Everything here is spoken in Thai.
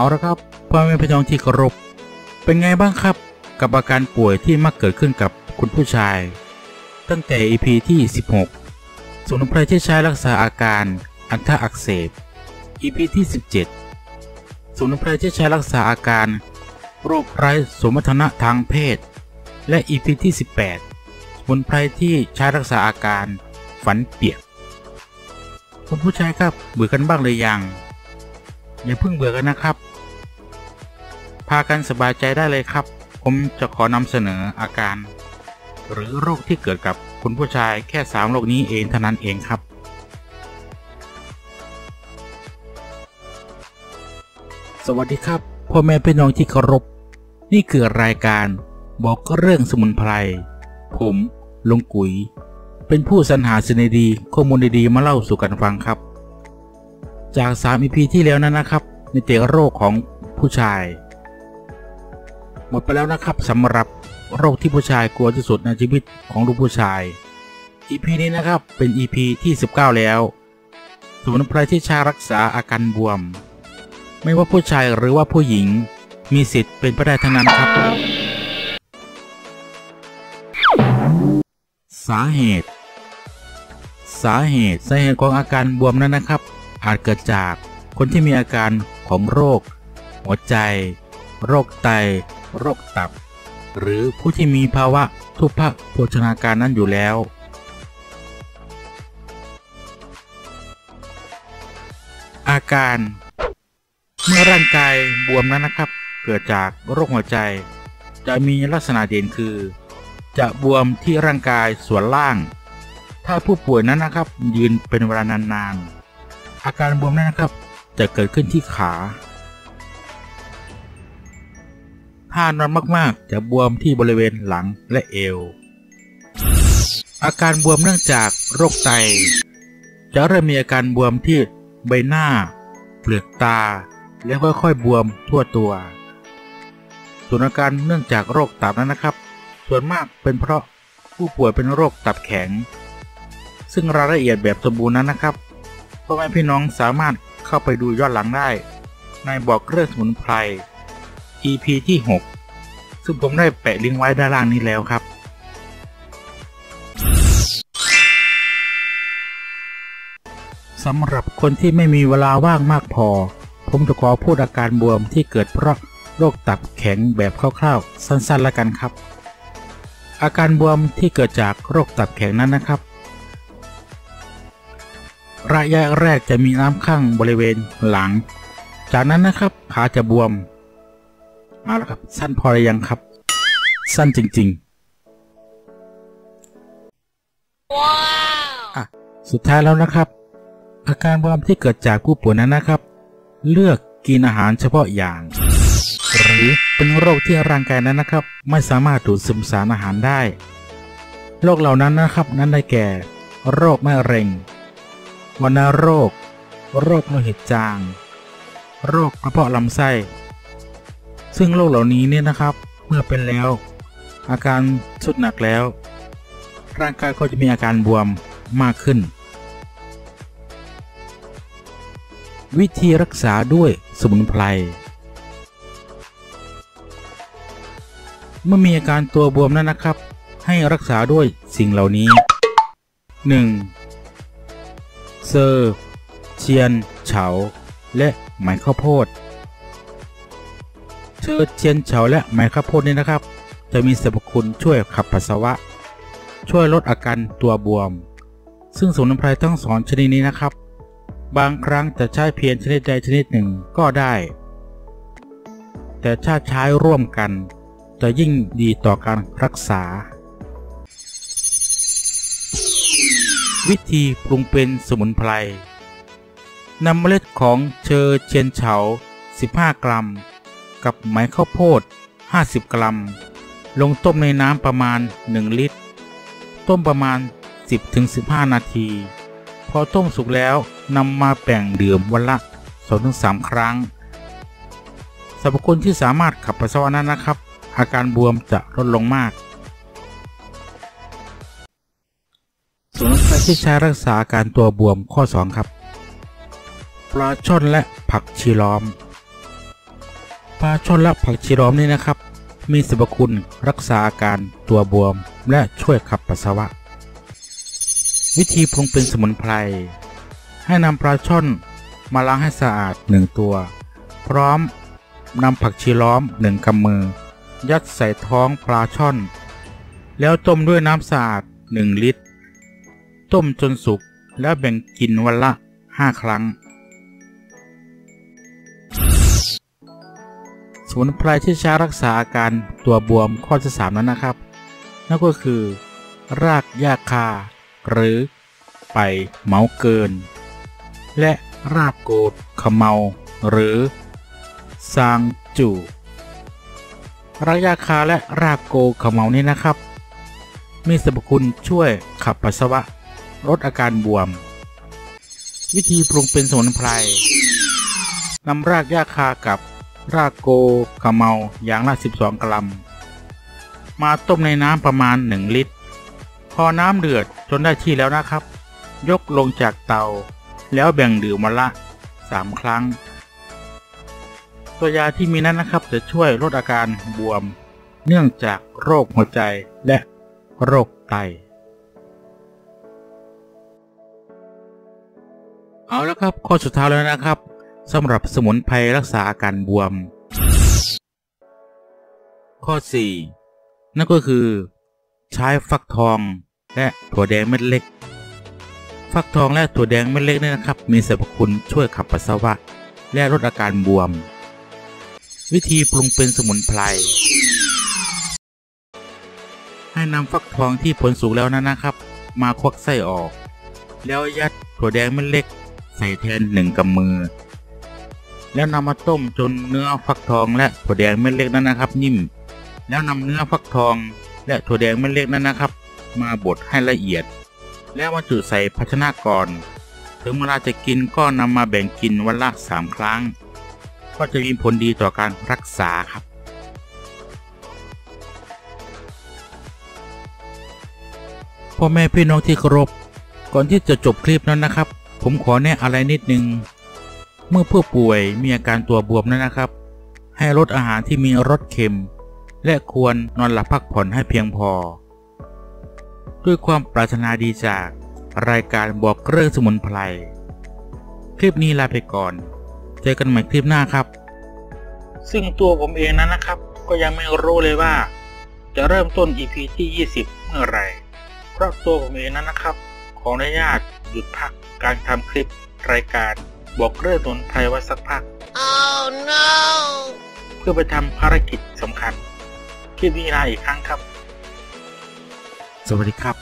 เอาละครับพ่อแม่พี่น้องที่เคารพเป็นไงบ้างครับกับอาการป่วยที่มักเกิดขึ้นกับคุณผู้ชายตั้งแต่ EP ที่ 16 สมุนไพรที่ใช้รักษาอาการอัณฑอักเสบ EP ที่ 17 สมุนไพรที่ใช้รักษาอาการโรคไร้สมรรถนะทางเพศและ EP ที่ 18 สมุนไพรที่ใช้รักษาอาการฝันเปียกคุณผู้ชายครับเบื่อกันบ้างหรือยังอย่าเพิ่งเบื่อกันนะครับพากันสบายใจได้เลยครับผมจะขอนำเสนออาการหรือโรคที่เกิดกับคุณผู้ชายแค่3โรคนี้เองเท่านั้นเองครับสวัสดีครับพ่อแม่พี่น้องที่เคารพนี่คือรายการบอกเรื่องสมุนไพรผมลุงกุ๋ยเป็นผู้สรรหาสิ่งดีๆข้อมูลดีๆมาเล่าสู่กันฟังครับจาก3 EP ที่แล้วนั้นนะครับในเกี่ยวกับโรคของผู้ชายหมดไปแล้วนะครับสำหรับโรคที่ผู้ชายกลัวที่สุดในชีวิตของลูกผู้ชาย EP นี้นะครับเป็น EP ที่19แล้วสมุนไพรที่ใช้รักษาอาการบวมไม่ว่าผู้ชายหรือว่าผู้หญิงมีสิทธิ์เป็นไปได้ทั้งนั้นครับสาเหตุของอาการบวมนั้นนะครับอาจเกิดจากคนที่มีอาการของโรคหัวใจโรคไตโรคตับหรือผู้ที่มีภาวะทุพพโภชนาการนั้นอยู่แล้วอาการเมื่อร่างกายบวมนั้นนะครับเกิดจากโรคหัวใจจะมีลักษณะเด่นคือจะบวมที่ร่างกายส่วนล่างถ้าผู้ป่วยนั้นนะครับยืนเป็นเวลานานๆอาการบวมนั้นนะครับจะเกิดขึ้นที่ขาถ้านอนมากๆจะบวมที่บริเวณหลังและเอวอาการบวมเนื่องจากโรคไตจะเริ่มมีอาการบวมที่ใบหน้าเปลือกตาและค่อยๆบวมทั่วตัวส่วนอาการเนื่องจากโรคตับนั้นนะครับส่วนมากเป็นเพราะผู้ป่วยเป็นโรคตับแข็งซึ่งรายละเอียดแบบสมบูรณ์นั้นนะครับพ่อแม่พี่น้องสามารถเข้าไปดูย้อนหลังได้ในบอกเรื่องสมุนไพร EP ที่ 6 ซึ่งผมได้แปะลิงก์ไว้ด้านล่างนี้แล้วครับสำหรับคนที่ไม่มีเวลาว่างมากพอผมจะขอพูดอาการบวมที่เกิดเพราะโรคตับแข็งแบบคร่าวๆสั้นๆแล้วกันครับอาการบวมที่เกิดจากโรคตับแข็งนั้นนะครับระยะแรกจะมีน้ำข้างบริเวณหลังจากนั้นนะครับขาจะบวมมาแล้วครับสั้นพอหรือยังครับสั้นจริงๆว้าวสุดท้ายแล้วนะครับอาการบวมที่เกิดจากผู้ป่วยนั้นนะครับเลือกกินอาหารเฉพาะอย่างหรือเป็นโรคที่ร่างกายนั้นนะครับไม่สามารถดูดซึมสารอาหารได้โรคเหล่านั้นนะครับนั้นได้แก่โรคมะเร็งวัณโรคโรคโลหิตจางโรคกระเพาะลำไส้ซึ่งโรคเหล่านี้เนี่ยนะครับเมื่อเป็นแล้วอาการสุดหนักแล้วร่างกายก็จะมีอาการบวมมากขึ้นวิธีรักษาด้วยสมุนไพรเมื่อมีอาการตัวบวมนั้นนะครับให้รักษาด้วยสิ่งเหล่านี้ 1. เซอร์เชียนเฉาและไหมข้าวโพดเชียนเฉาและไหมข้าวโพดนี้นะครับจะมีสรรพคุณช่วยขับปัสสาวะช่วยลดอาการตัวบวมซึ่งสมุนไพรทั้ง2ชนิดนี้นะครับบางครั้งจะใช้เพียงชนิดใดชนิดหนึ่งก็ได้แต่ถ้าใช้ร่วมกันจะยิ่งดีต่อการรักษาวิธีปรุงเป็นสมุนไพรนำเมล็ดของเชียนเฉา15 กรัมกับไหมข้าวโพด50 กรัมลงต้มในน้ำประมาณ1 ลิตรต้มประมาณ 10-15 นาทีพอต้มสุกแล้วนำมาแบ่งดื่มวันละ 2-3 ครั้งสรรพคุณที่สามารถขับปัสสาวะนั้นนะครับอาการบวมจะลดลงมากสมุนไพรที่ใช้รักษาอาการตัวบวมข้อ 2 ครับปลาช่อนและผักชีล้อมปลาช่อนและผักชีร้อมนี่นะครับมีสรรพคุณรักษาอาการตัวบวมและช่วยขับปัสสาวะวิธีปรุงเป็นสมุนไพรให้นำปลาช่อนมาล้างให้สะอาด1ตัวพร้อมนำผักชีล้อม1 กำมือยัดใส่ท้องปลาช่อนแล้วต้มด้วยน้ำสะอาด1 ลิตรต้มจนสุกแล้วแบ่งกินวันละ5 ครั้งสมุนไพรที่ใช้รักษาอาการตัวบวมข้อที่3นั้นนะครับนั่นก็คือรากหญ้าคาหรือไปเมาเกินและรากโกดขมเมาหรือซางจูรากหญ้าคาและรากโกขมเมานี้นะครับมีสรรพคุณช่วยขับปัสสาวะลดอาการบวมวิธีปรุงเป็นสมุนไพรนำรากหญ้าคากับรากโกขมเมาอย่างละ12 กรัมมาต้มในน้ำประมาณ1 ลิตรพอน้ำเดือดจนได้ที่แล้วนะครับยกลงจากเตาแล้วแบ่งดื่มวันละ3 ครั้งตัวยาที่มีนั้นนะครับจะช่วยลดอาการบวมเนื่องจากโรคหัวใจและโรคไตเอาแล้วครับข้อสุดท้ายแล้วนะครับสำหรับสมุนไพรรักษาอาการบวมข้อ4นั่นก็คือใช้ฟักทองและถั่วแดงเม็ดเล็กฟักทองและถั่วแดงเม็ดเล็กนี่นะครับมีสรรพคุณช่วยขับปัสสาวะและลดอาการบวมวิธีปรุงเป็นสมุนไพรให้นำฟักทองที่ผลสุกแล้วนั้นนะครับมาควักไส้ออกแล้วยัดถั่วแดงเม็ดเล็กใส่แทน1 กำมือแล้วนำมาต้มจนเนื้อฟักทองและถั่วแดงเม็ดเล็กนั้นนะครับนิ่มแล้วนำเนื้อฟักทองและถั่วแดงเม็ดเล็กนั้นนะครับมาบดให้ละเอียดแล้วมาจุใส่ภาชนะก่อนถึงเวลาจะกินก็นำมาแบ่งกินวันละ3 ครั้งก็จะมีผลดีต่อการรักษาครับพ่อแม่พี่น้องที่เคารพก่อนที่จะจบคลิปนั้นนะครับผมขอแนะอะไรนิดนึงเมื่อผู้ป่วยมีอาการตัวบวมนั้นนะครับให้ลดอาหารที่มีรสเค็มและควรนอนหลับพักผ่อนให้เพียงพอด้วยความปรารถนาดีจากรายการบอกเรื่องสมุนไพรคลิปนี้ลาไปก่อนเจอกันใหม่คลิปหน้าครับซึ่งตัวผมเองนั้นนะครับก็ยังไม่รู้เลยว่าจะเริ่มต้น EP ที่20เมื่อไหร่เพราะตัวผมเองนั้นนะครับขออนุญาตหยุดพักการทำคลิปรายการบอกเรื่องสมุนไพรไว้สักพัก Oh no เพื่อไปทำภารกิจสำคัญคลิปนี้ลาอีกครั้งครับสวัสดีครับ